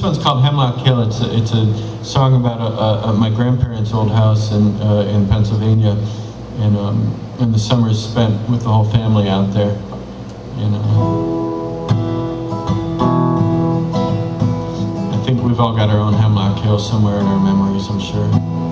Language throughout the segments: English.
one's called Hemlock Hill. It's a song about my grandparents' old house in Pennsylvania, and the summers spent with the whole family out there. I think we've all got our own Hemlock Hill somewhere in our memories, I'm sure.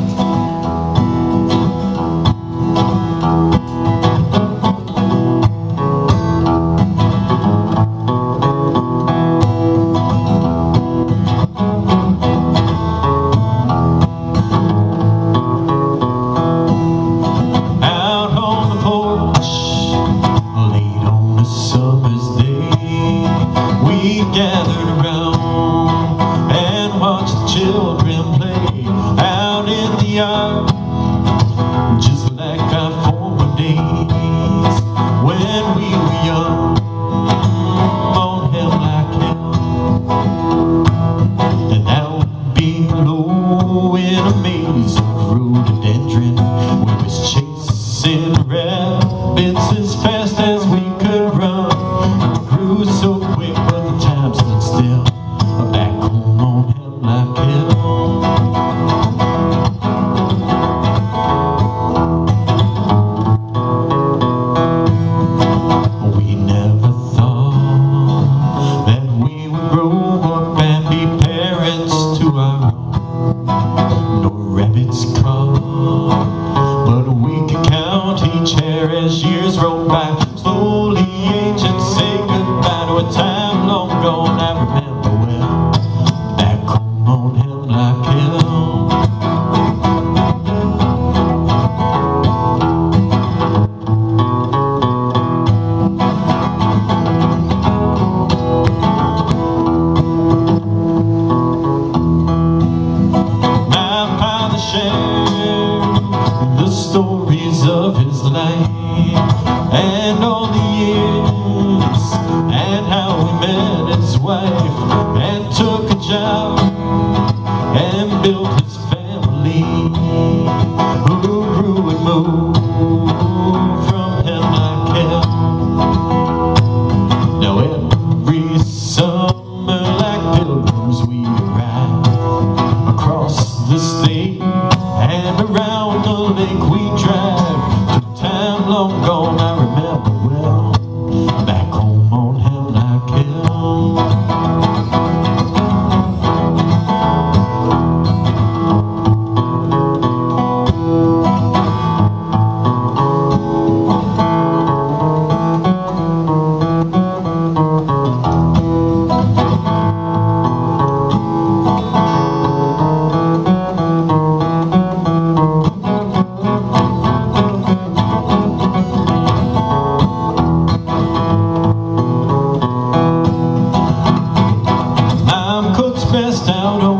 Gathered around and watched the children play out in the yard, just like our former days when we were young on Hemlock Hill. And now below in a maze of rhododendron, we was chasing rabbits as fast as we could run. We grew so quick, stood still back home on Hemlock Hill. We never thought that we would grow up and be parents to our own. No rabbits caught, but we could count each hair as years rolled by, slowly age and say goodbye to a time long gone. I remember well, back home on Hemlock Hill. My father shared the stories of his life and all the years, and how he met his wife and took a job and built his family, who grew and moved from Hemlock Hill. Now every summer, like pilgrims, we ride across the state and around the lake we drive to a time long gone. I remember well, back home on Hemlock Hill. Best out